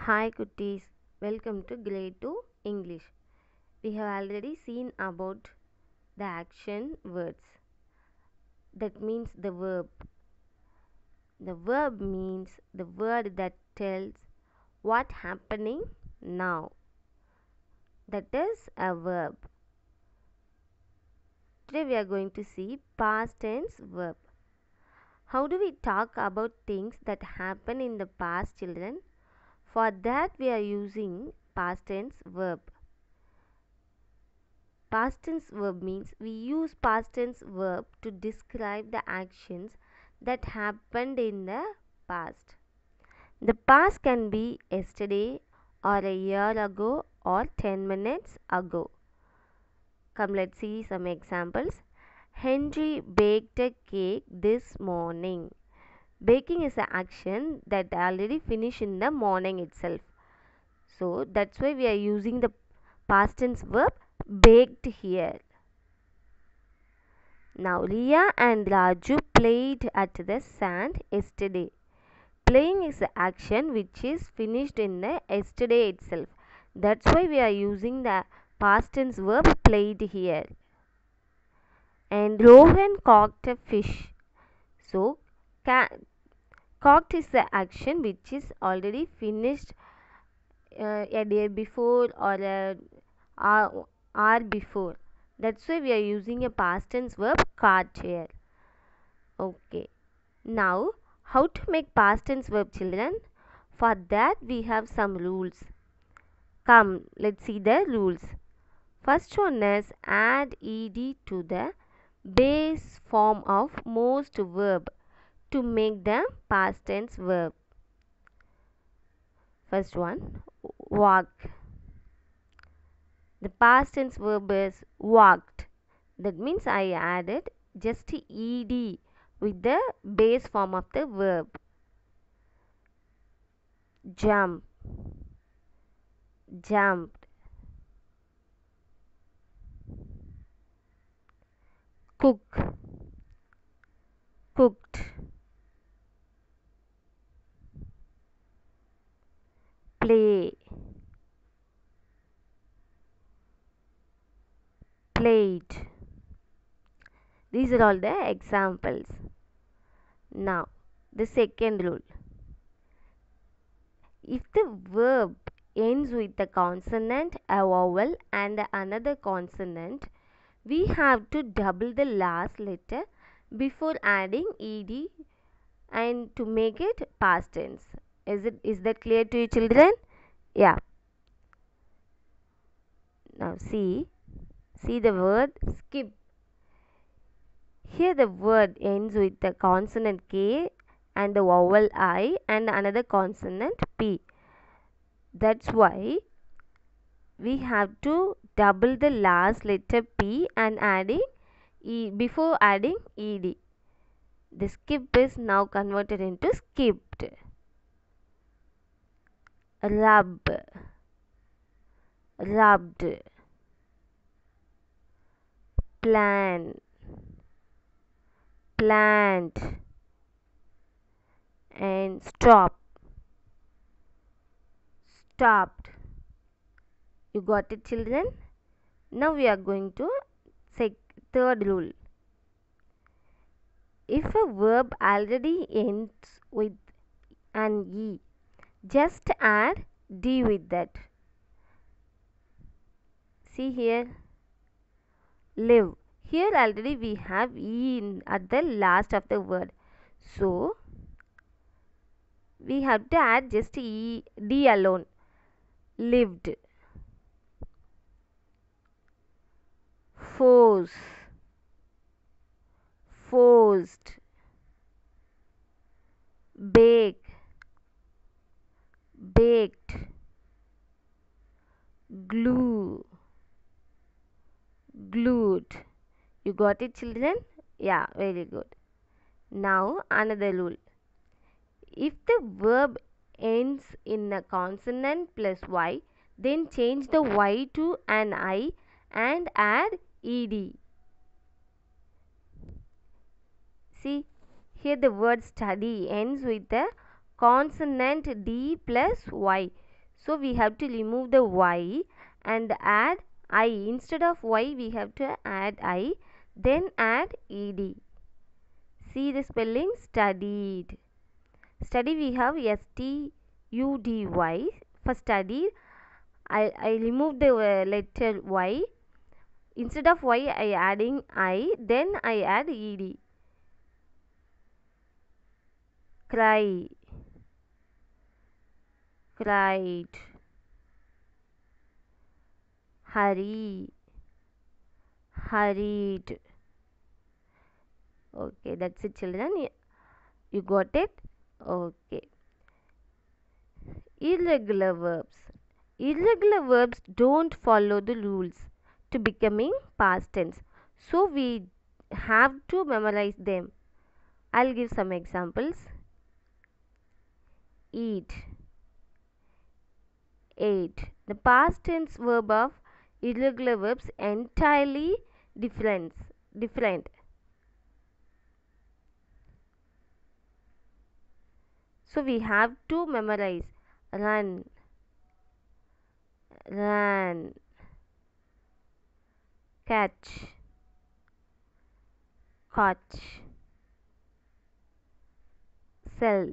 Hi Kutties, welcome to Grade 2 English. We have already seen about the action words. That means the verb. The verb means the word that tells what happening now. That is a verb. Today we are going to see past tense verb. How do we talk about things that happen in the past, children? For that we are using past tense verb. Past tense verb means we use past tense verb to describe the actions that happened in the past. The past can be yesterday or a year ago or 10 minutes ago. Come, let's see some examples. Henry baked a cake this morning. Baking is an action that already finished in the morning itself. So that's why we are using the past tense verb baked here. Now, Riya and Raju played at the sand yesterday. Playing is the action which is finished in the yesterday itself. That's why we are using the past tense verb played here. And Rohan caught a fish. So, caught is the action which is already finished a day before or a hour before. That's why we are using a past tense verb caught here. Okay. Now, how to make past tense verb, children? For that we have some rules. Come, let's see the rules. First one is add ed to the base form of most verb to make the past tense verb. First one, walk. The past tense verb is walked. That means I added just ed with the base form of the verb. Jump, jumped. Cook, cooked. Play, played. These are all the examples. Now, the second rule. If the verb ends with a consonant, a vowel, and another consonant, we have to double the last letter before adding ed and to make it past tense. Is that clear to you, children? Yeah. Now see the word skip. Here the word ends with the consonant K and the vowel I and another consonant P. That's why we have to double the last letter P and adding E before adding ED. The skip is now converted into skipped. Rub, rubbed. Plan, plant. And stop, stopped. You got it, children? Now we are going to say third rule. If a verb already ends with an E, just add D with that. See here, live. Here already we have E at the last of the word. So, we have to add just D alone. Lived. Force, forced. Bake, baked. Glue, glued. You got it, children? Yeah, very good. Now another rule. If the verb ends in a consonant plus y, then change the y to an I and add ed. See, here the word study ends with the consonant D plus Y. So we have to remove the y and add I. Instead of y we have to add I, then add ed. See the spelling, studied. Study we have study. For study I remove the letter y. Instead of y I adding I, then I add ed. Cry, cried. Hurry, hurried. Okay, that's it children. You got it? Okay. Irregular verbs. Irregular verbs don't follow the rules to becoming past tense. So we have to memorize them. I'll give some examples. Eat, ate. The past tense verb of irregular verbs entirely different. So we have to memorize. Run, ran, catch, caught, sell,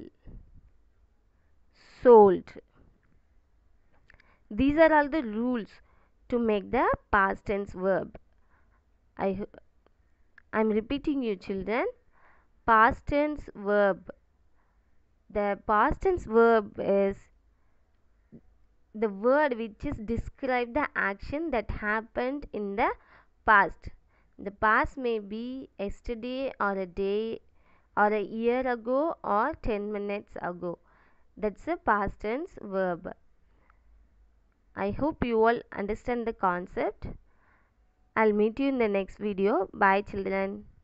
sold. These are all the rules to make the past tense verb. I'm repeating you children. Past tense verb. The past tense verb is the word which is describe the action that happened in the past. The past may be yesterday or a day or a year ago or 10 minutes ago. That's a past tense verb. I hope you all understand the concept. I'll meet you in the next video. Bye children.